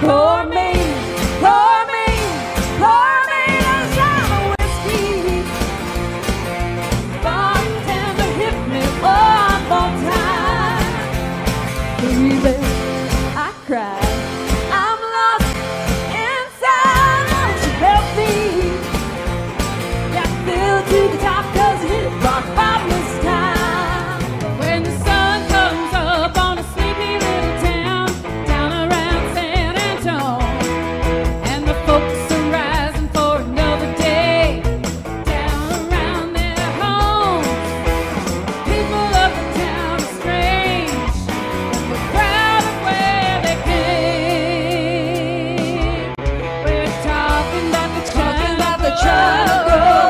Pour me a shot of whiskey. Bartender, hit me one more time. Baby, I cried. I'm lost inside. Won't you help me? Got filled to the top 'cause it hit rock bottom this time. When the sun comes up on a sleepy little town down around San Antonio, and the folks are rising for another day down around their homes. People of the town are strange, and we're proud of where they came. We're talking about the China Grove.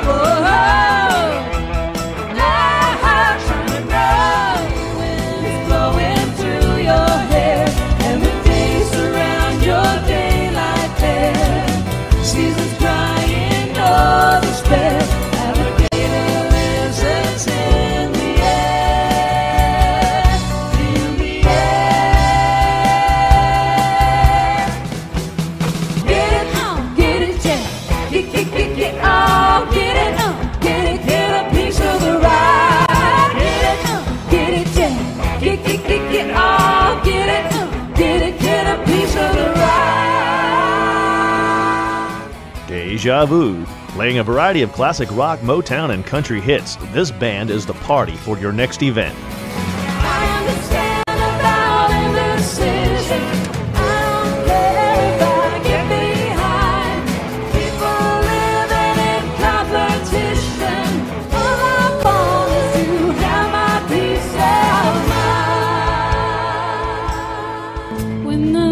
Deja Vu. Playing a variety of classic rock, Motown, and country hits, this band is the party for your next event. I understand about indecision. I don't care if I get behind. People living in competition. All I want is to have my peace of mind. When the